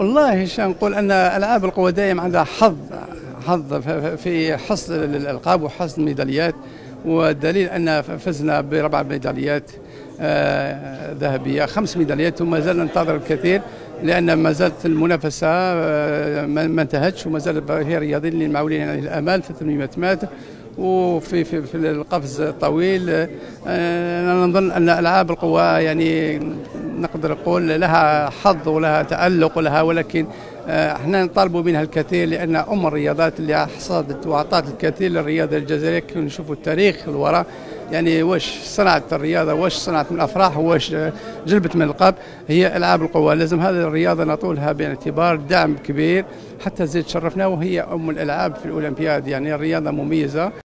والله نقول ان العاب القوى دائما عندها حظ في حصد الالقاب وحصد الميداليات، والدليل ان فزنا ب4 ميداليات ذهبيه، 5 ميداليات، وما زال ننتظر الكثير لان ما زالت المنافسه ما انتهتش، وما زال هي الرياضيين اللي معولين عليه الامال في 800 متر وفي القفز الطويل. انا نظن ان العاب القوى يعني نقدر نقول لها حظ ولها تألق ولها، ولكن احنا نطالبوا منها الكثير لان الرياضات اللي حصدت واعطت الكثير للرياضه الجزائريه. كي نشوفوا التاريخ الوراء يعني واش صنعت الرياضه، واش صنعت من افراح، واش جلبت من القاب، هي العاب القوى. لازم هذه الرياضه نعطولها باعتبار دعم كبير حتى زيد تشرفنا، وهي الالعاب في الاولمبياد، يعني الرياضه مميزه.